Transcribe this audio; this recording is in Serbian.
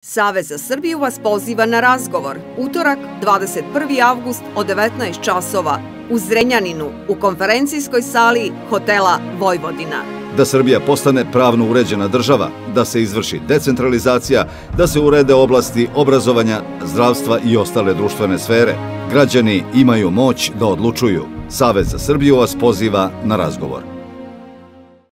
Savez za Srbiju vas poziva na razgovor. Utorak, 21. avgust od 19 časova u Zrenjaninu u konferencijskoj sali hotela Vojvodina. Da Srbija postane pravno uređena država, da se izvrši decentralizacija, da se urede oblasti obrazovanja, zdravstva i ostale društvene sfere. Građani imaju moć da odlučuju. Savez za Srbiju vas poziva na razgovor.